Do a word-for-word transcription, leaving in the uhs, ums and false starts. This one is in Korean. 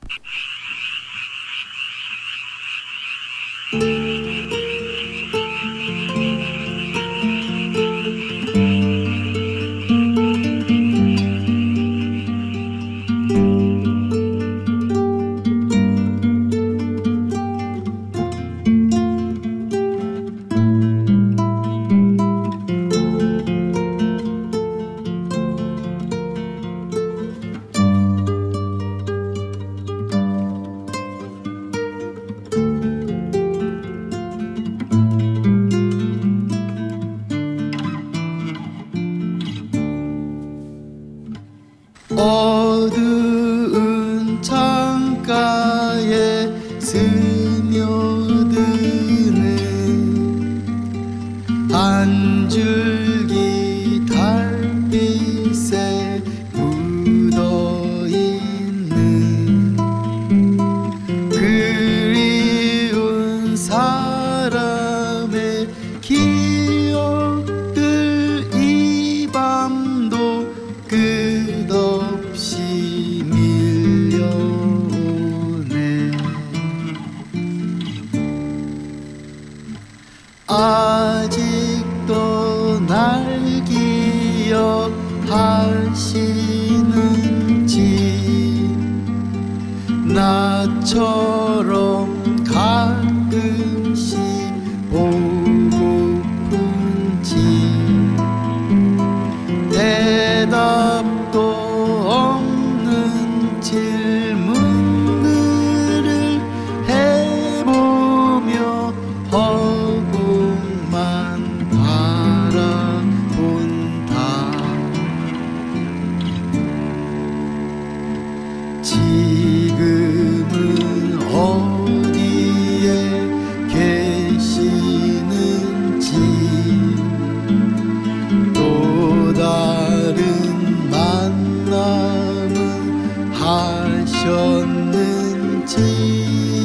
어두운 창가에 스며드는 한 줄기 달빛에 묻어있는 그리운 사람의 기억들, 이 밤도 끝없이 밀려오네. 아직도 날 기억하시는지, 나처럼 가끔씩 보고픈지, 대답도 없는 질문들을 해보며 허공만 바라본다. 지금은 어디에 계시는지, 또 다른 만남은 하셨는지,